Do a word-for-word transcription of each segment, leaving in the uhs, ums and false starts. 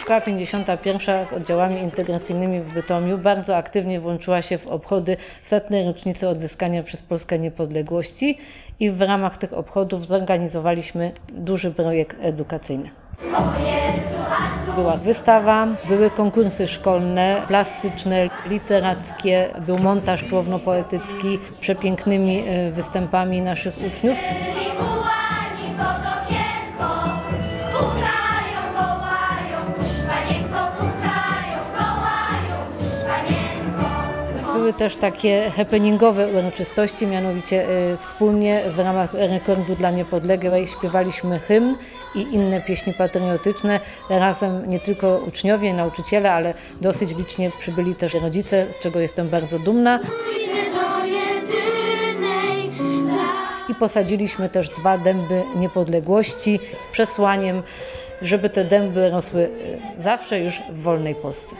Szkoła pięćdziesiąta pierwsza z oddziałami integracyjnymi w Bytomiu bardzo aktywnie włączyła się w obchody setnej rocznicy odzyskania przez Polskę niepodległości i w ramach tych obchodów zorganizowaliśmy duży projekt edukacyjny. Była wystawa, były konkursy szkolne, plastyczne, literackie, był montaż słowno-poetycki z przepięknymi występami naszych uczniów. Były też takie happeningowe uroczystości, mianowicie y, wspólnie w ramach Rekordu dla Niepodległej śpiewaliśmy hymn i inne pieśni patriotyczne. Razem nie tylko uczniowie, nauczyciele, ale dosyć licznie przybyli też rodzice, z czego jestem bardzo dumna. I posadziliśmy też dwa dęby niepodległości z przesłaniem, żeby te dęby rosły zawsze już w wolnej Polsce.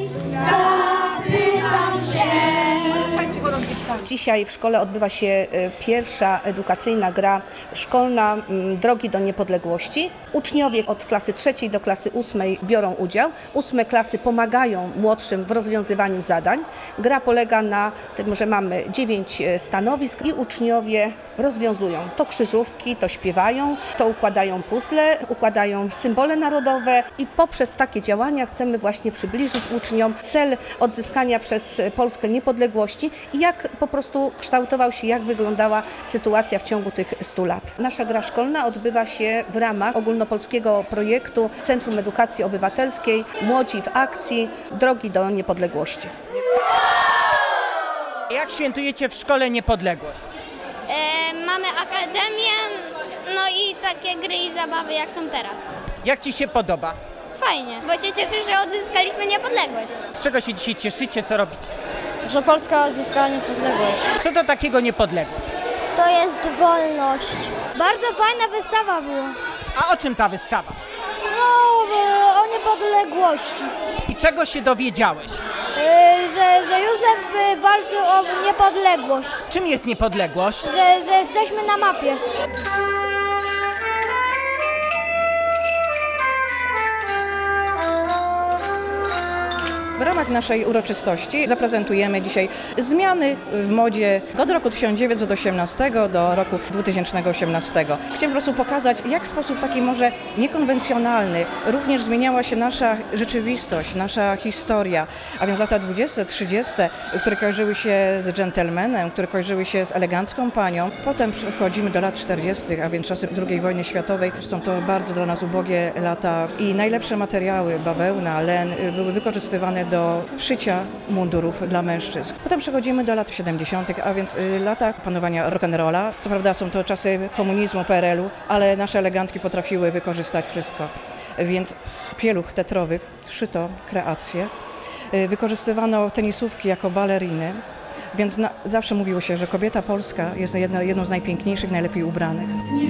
Dzisiaj w szkole odbywa się pierwsza edukacyjna gra szkolna Drogi do Niepodległości. Uczniowie od klasy trzeciej do klasy ósmej biorą udział. Ósme klasy pomagają młodszym w rozwiązywaniu zadań. Gra polega na tym, że mamy dziewięć stanowisk i uczniowie rozwiązują to krzyżówki, to śpiewają, to układają puzzle, układają symbole narodowe i poprzez takie działania chcemy właśnie przybliżyć uczniom cel odzyskania przez Polskę niepodległości i jak po prostu kształtował się, jak wyglądała sytuacja w ciągu tych stu lat. Nasza gra szkolna odbywa się w ramach ogólnopolskiego projektu Centrum Edukacji Obywatelskiej Młodzi w akcji Drogi do Niepodległości. Jak świętujecie w szkole niepodległość? E, mamy akademię, no i takie gry i zabawy jak są teraz. Jak Ci się podoba? Fajnie, bo się cieszę, że odzyskaliśmy niepodległość. Z czego się dzisiaj cieszycie, co robicie? Że Polska odzyskała niepodległość. Co to takiego niepodległość? To jest wolność. Bardzo fajna wystawa była. A o czym ta wystawa? No, o niepodległości. I czego się dowiedziałeś? Yy, że, że Józef walczył o niepodległość. Czym jest niepodległość? Że, że jesteśmy na mapie. W ramach naszej uroczystości zaprezentujemy dzisiaj zmiany w modzie od roku tysiąc dziewięćset osiemnastego do roku dwa tysiące osiemnastego. Chciałem po prostu pokazać, jak w sposób taki może niekonwencjonalny również zmieniała się nasza rzeczywistość, nasza historia, a więc lata dwudzieste, trzydzieste, które kojarzyły się z dżentelmenem, które kojarzyły się z elegancką panią. Potem przechodzimy do lat czterdziestych, a więc czasy drugiej wojny światowej. Są to bardzo dla nas ubogie lata i najlepsze materiały, bawełna, len, były wykorzystywane do szycia mundurów dla mężczyzn. Potem przechodzimy do lat siedemdziesiątych, a więc lata panowania rock'n'rolla. Co prawda są to czasy komunizmu, P R L u, ale nasze elegantki potrafiły wykorzystać wszystko. Więc z pieluch tetrowych szyto kreacje. Wykorzystywano tenisówki jako baleriny, więc na, zawsze mówiło się, że kobieta polska jest jedna, jedną z najpiękniejszych, najlepiej ubranych.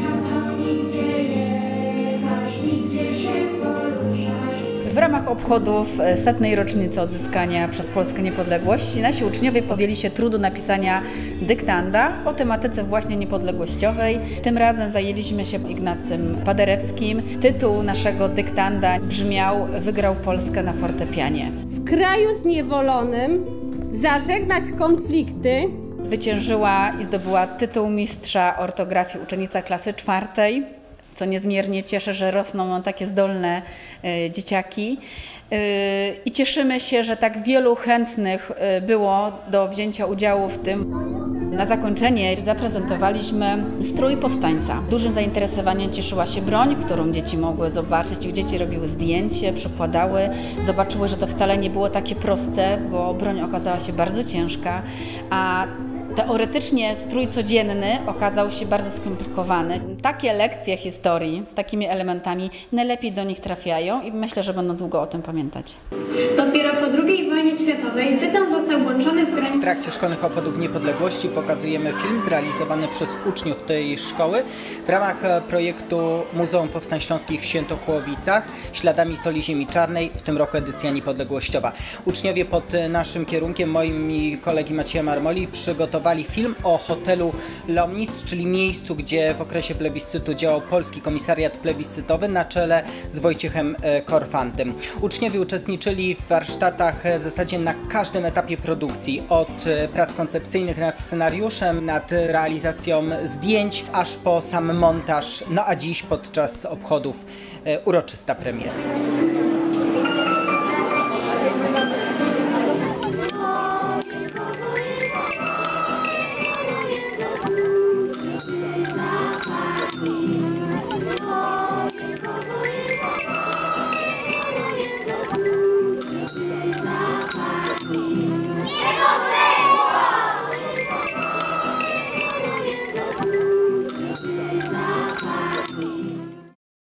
W ramach obchodów setnej rocznicy odzyskania przez Polskę niepodległości nasi uczniowie podjęli się trudu napisania dyktanda o tematyce właśnie niepodległościowej. Tym razem zajęliśmy się Ignacym Paderewskim. Tytuł naszego dyktanda brzmiał „Wygrał Polskę na fortepianie”. W kraju zniewolonym zażegnać konflikty. Zwyciężyła i zdobyła tytuł mistrza ortografii uczennica klasy czwartej. Co niezmiernie cieszę, że rosną nam takie zdolne y, dzieciaki. Y, I cieszymy się, że tak wielu chętnych y, było do wzięcia udziału w tym. Na zakończenie zaprezentowaliśmy strój powstańca. Dużym zainteresowaniem cieszyła się broń, którą dzieci mogły zobaczyć. Ich dzieci robiły zdjęcie, przekładały, zobaczyły, że to wcale nie było takie proste, bo broń okazała się bardzo ciężka, a teoretycznie strój codzienny okazał się bardzo skomplikowany. Takie lekcje historii z takimi elementami najlepiej do nich trafiają i myślę, że będą długo o tym pamiętać. Dopiero po drugiej wojnie wojnie światowej Tytan został włączony w granice... W trakcie szkolnych obchodów niepodległości pokazujemy film zrealizowany przez uczniów tej szkoły w ramach projektu Muzeum Powstań Śląskich w Świętochłowicach Śladami Soli Ziemi Czarnej, w tym roku edycja niepodległościowa. Uczniowie pod naszym kierunkiem, moim i kolegi Macieja Marmoli, przygotowali film o hotelu Lomnic, czyli miejscu, gdzie w okresie plebiscytu działał Polski Komisariat Plebiscytowy na czele z Wojciechem Korfantym. Uczniowie uczestniczyli w warsztatach w zasadzie na każdym etapie produkcji, od prac koncepcyjnych nad scenariuszem, nad realizacją zdjęć, aż po sam montaż, no a dziś podczas obchodów uroczysta premiera.